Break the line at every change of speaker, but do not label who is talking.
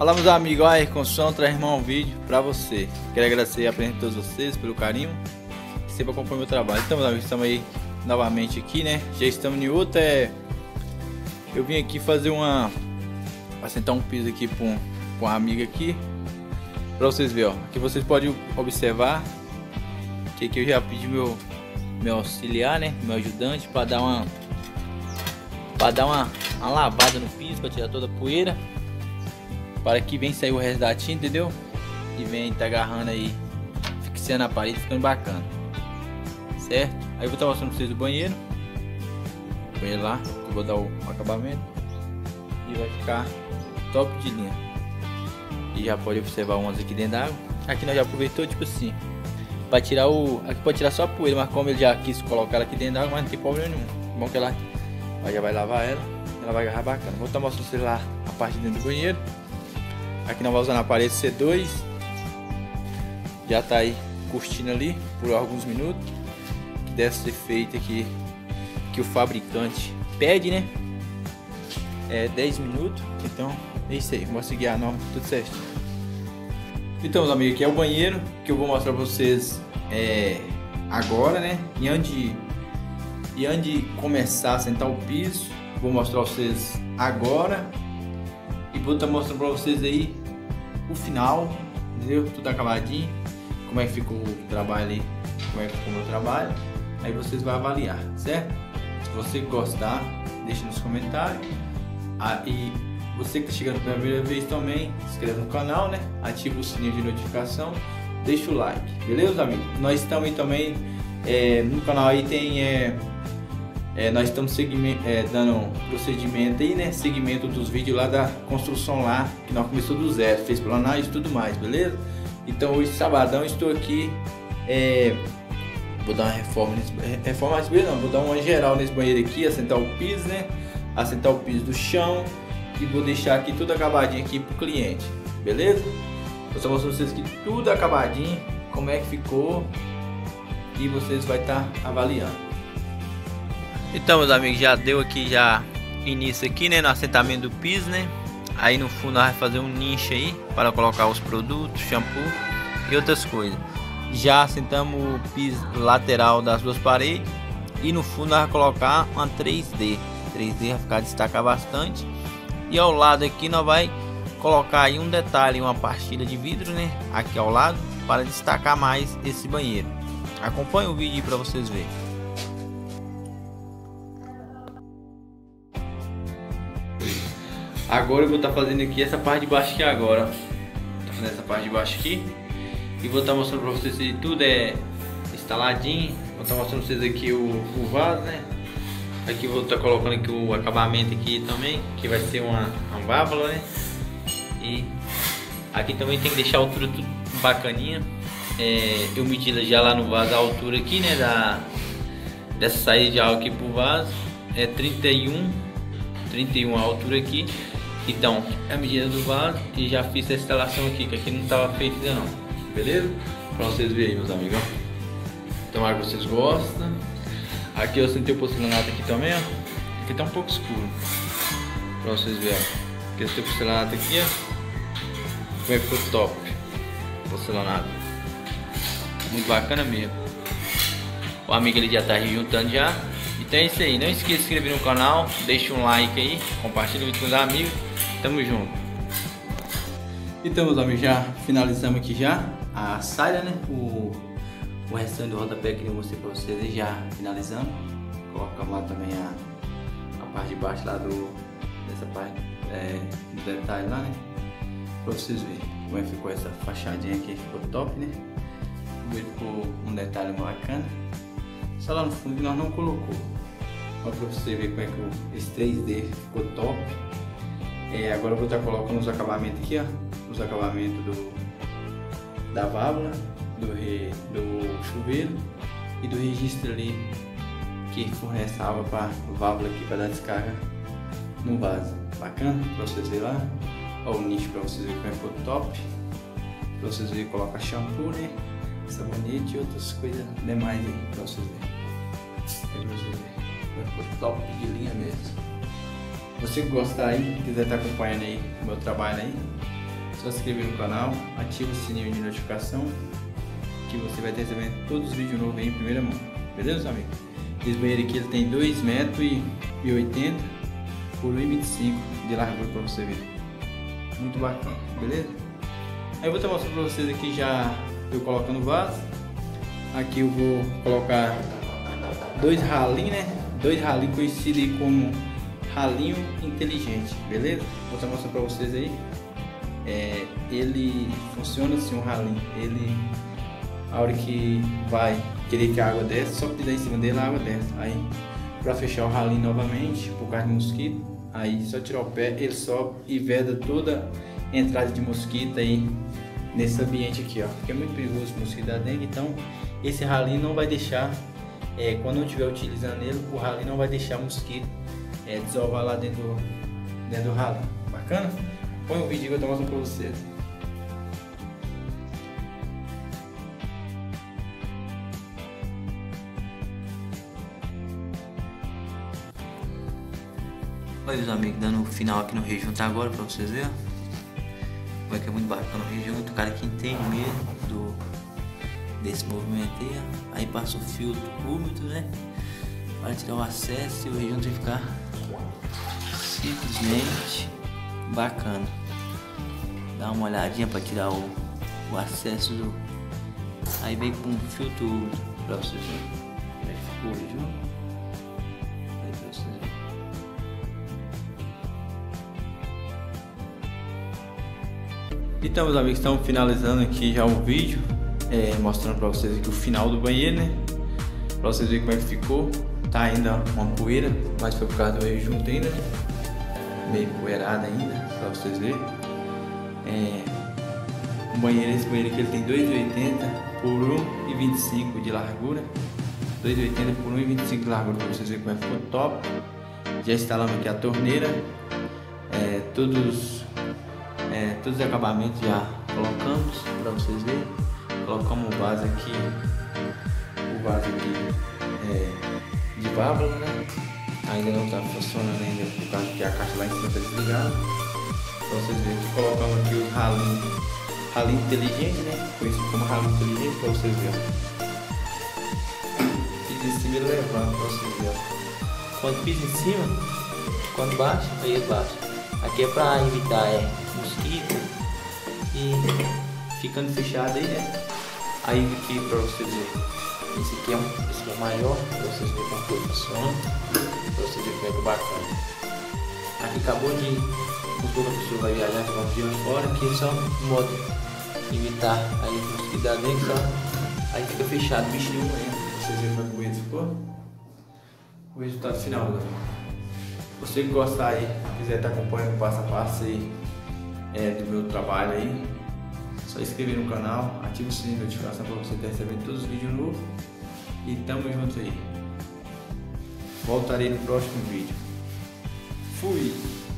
Fala, meus amigos, a Construção traz mais um vídeo pra você. Quero agradecer a presença de todos vocês pelo carinho que sempre acompanha o meu trabalho. Então, meus amigos, estamos aí novamente aqui, né? Já estamos em outra. Eu vim aqui fazer assentar um piso aqui pra uma amiga aqui, pra vocês verem, ó. Aqui vocês podem observar que aqui eu já pedi meu auxiliar, né? Meu ajudante, para dar uma lavada no piso, para tirar toda a poeira, para que venha sair o resto da tinta, entendeu? E vem tá agarrando aí, fixando a parede, ficando bacana, certo? Aí eu vou estar mostrando pra vocês o banheiro lá, eu vou dar o acabamento e vai ficar top de linha. E já pode observar umas aqui dentro da água. Aqui nós já aproveitou, tipo assim, para tirar aqui pode tirar só a poeira, mas como ele já quis colocar ela aqui dentro da água, mas não tem problema nenhum. Bom que ela já vai lavar ela vai agarrar bacana. Vou estar mostrando pra vocês lá a parte de dentro do banheiro. Aqui nós vamos usar na parede C2. Já tá aí curtindo ali por alguns minutos, que deve ser feito aqui que o fabricante pede, né? 10 minutos. Então é isso aí, vamos seguir a norma, tudo certo. Então, meus amigos, aqui é o banheiro que eu vou mostrar pra vocês agora, né? E antes de começar a sentar o piso, vou mostrar pra vocês agora e vou estar mostrando pra vocês aí o final, entendeu? Tudo acabadinho, como é que ficou o trabalho ali, como é que ficou o meu trabalho. Aí vocês vão avaliar, certo? Se você gostar, deixa nos comentários. E você que está chegando pela primeira vez também, se inscreve no canal, né? Ativa o sininho de notificação, deixa o like, beleza, amigos? Nós estamos aí também no canal aí tem nós estamos dando procedimento aí, né? Segmento dos vídeos lá da construção lá, que nós começou do zero, fez planagem e tudo mais, beleza? Então hoje sabadão estou aqui, vou dar uma reforma não, vou dar uma geral nesse banheiro aqui, assentar o piso, né? Assentar o piso do chão e vou deixar aqui tudo acabadinho aqui pro cliente, beleza? Eu só mostro pra vocês que tudo acabadinho, como é que ficou, e vocês vai estar avaliando. Então, meus amigos, já deu aqui início aqui, né, no assentamento do piso, né? Aí no fundo nós vamos fazer um nicho aí para colocar os produtos, shampoo e outras coisas. Já assentamos o piso lateral das duas paredes e no fundo nós vamos colocar uma 3D vai ficar destacar bastante. E ao lado aqui nós vai colocar aí um detalhe, uma pastilha de vidro, né, aqui ao lado, para destacar mais esse banheiro. Acompanhe o vídeo para vocês verem. Agora eu vou estar fazendo aqui essa parte de baixo aqui agora. Tô fazendo essa parte de baixo aqui e vou estar mostrando para vocês se tudo é instaladinho. Vou estar mostrando para vocês aqui o vaso, né? Aqui vou estar colocando aqui o acabamento aqui também, que vai ser uma válvula, né? E aqui também tem que deixar a altura tudo bacaninha. Eu medi já lá no vaso a altura aqui, né? Dessa saída de água aqui pro vaso é 31 a altura aqui. Então é a medida do vaso e já fiz a instalação aqui, que aqui não estava feita ainda não, beleza? Para vocês verem, meus amigos. Tomara que vocês gostam. Aqui eu sentei o porcelanato aqui também, ó. Aqui tá um pouco escuro, para vocês verem. Aqui eu sentei o porcelanato aqui, ó. Como é que ficou top porcelanato, muito bacana mesmo. O amigo ele já tá juntando já. Então é isso aí, não esqueça de se inscrever no canal, deixa um like aí, compartilha o vídeo com os amigos, tamo junto. Então, meus amigos, já finalizamos aqui já a saia, né? O restante do rodapé que eu mostrei pra vocês aí, já finalizamos. Colocamos lá também a parte de baixo lá dessa parte do detalhe lá, né? Pra vocês verem como é que ficou essa fachadinha aqui, ficou top, né? Ficou um detalhe bacana. Só lá no fundo que nós não colocou. Olha pra você ver como é que esse 3D ficou top. Agora eu vou estar colocando os acabamentos aqui, ó. Os acabamentos da válvula, do chuveiro e do registro ali que fornece a água para válvula aqui para dar descarga no vaso. Bacana pra vocês verem lá. Olha o nicho pra vocês verem como é que ficou top. Pra vocês verem, coloca shampoo, né? Sabonete e outras coisas demais aí pra vocês verem. Ficou top de linha mesmo. Você que gostar aí, quiser estar acompanhando aí o meu trabalho aí, só se inscrever no canal, ativa o sininho de notificação, que você vai ter recebendo todos os vídeos novos aí em primeira mão. Beleza, amigo? Esse banheiro aqui ele tem 2,80 m por 1,25 m de largura para você ver. Muito bacana, beleza? Aí eu vou estar mostrando para vocês aqui já eu colocando o vaso. Aqui eu vou colocar 2 ralinhos, né? 2 ralinhos conhecidos aí como ralinho inteligente, beleza? Vou estar mostrando para vocês aí. Ele funciona assim, um ralinho. Ele, a hora que vai querer que a água desce, só pisar em cima dele a água desce. Aí para fechar o ralinho novamente, por causa de mosquito, aí só tirar o pé, ele sobe e veda toda a entrada de mosquito aí nesse ambiente aqui, ó. Porque é muito perigoso o mosquito da dengue, então esse ralinho não vai deixar, quando não estiver utilizando ele, o ralinho não vai deixar o mosquito desovar lá dentro do ralinho. Bacana? Põe um vídeo que eu tô mostrando pra vocês.
Olha os amigos, dando o final aqui no rejunto agora pra vocês verem. Como é que é muito bacana o rejunto, o cara que entende mesmo desse movimento aí, ó. Aí passa o filtro úmido, né? Para tirar o acesso e o rejunto vai ficar simplesmente bacana. Dá uma olhadinha para tirar o acesso do. Aí vem com um filtro úmido pra vocês verem. Como é que ficou o rejunto? Aí pra vocês verem.
Então, meus amigos, estamos finalizando aqui já o vídeo, mostrando para vocês aqui o final do banheiro, né? Para vocês verem como é que ficou. Tá ainda uma poeira, mas foi por causa do rejunto ainda, né? Meio poeirado ainda, para vocês verem. Esse banheiro aqui ele tem 2,80 por 1,25 de largura. 2,80 por 1,25 de largura, para vocês verem como é que ficou top. Já instalamos aqui a torneira, todos os acabamentos já colocamos para vocês verem. Colocamos o vaso aqui de válvula, né? Ainda não está funcionando ainda por causa que a caixa lá em cima está desligada. Para vocês verem que colocamos aqui os ralinho inteligente, né? Conhecido como ralinho inteligente, para vocês verem. Pisa em cima e levando para vocês verem.
Quando pisa em cima, quando baixa, aí ele baixa. Aqui é para evitar mosquito e ficando fechado aí, né? Aí aqui para vocês verem. Esse aqui é maior, para vocês verem como que funciona, para vocês verem como é que é bacana. Aqui acabou de, quando a pessoa vai viajar, que vamos de fora, aqui é só um modo de evitar aí o mosquito da dengue, só aí fica fechado, bicho nenhum entra.
Vocês verem como é que o banheiro ficou? O resultado final, galera. Você que gostar aí, quiser estar acompanhando passo a passo aí, do meu trabalho aí, só inscrever no canal, ativa o sininho de notificação para você estar recebendo todos os vídeos novos. E tamo junto aí. Voltarei no próximo vídeo. Fui!